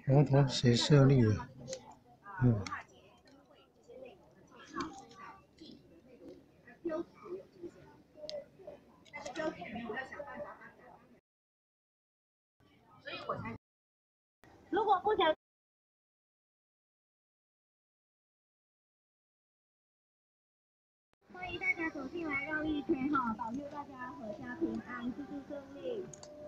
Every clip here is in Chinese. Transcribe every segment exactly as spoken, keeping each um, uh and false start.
佛陀谁设立的？嗯。 如果不想，欢迎大家走进来绕一圈哈，保佑大家阖家平安，事事顺利。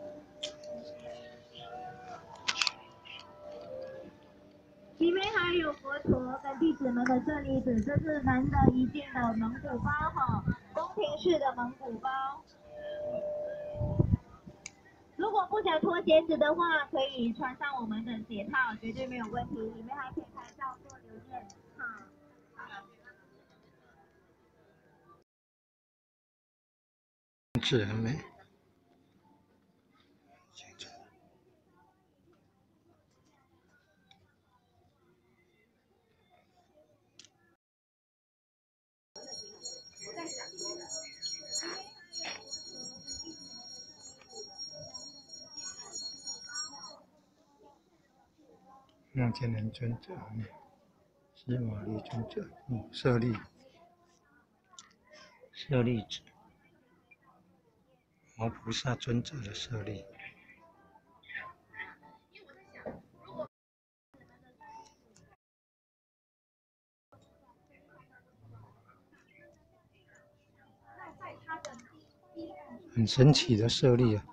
里面还有佛陀跟弟子们的舍利子，这是难得一见的蒙古包哈，宫廷式的蒙古包。如果不想脱鞋子的话，可以穿上我们的鞋套，绝对没有问题。里面还可以拍照做留念哈。 字很美。妙见人尊者，释玛利尊者，嗯，舍利，舍利子，摩菩萨尊者的舍利。很神奇的舍利啊！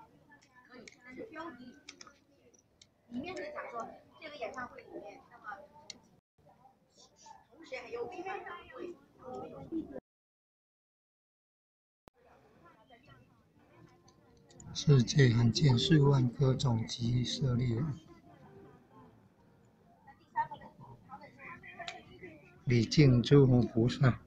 里面是讲说，这个演唱会里面，那么同时还有演唱会。世界罕见数万颗种及舍利人，礼敬诸佛菩萨。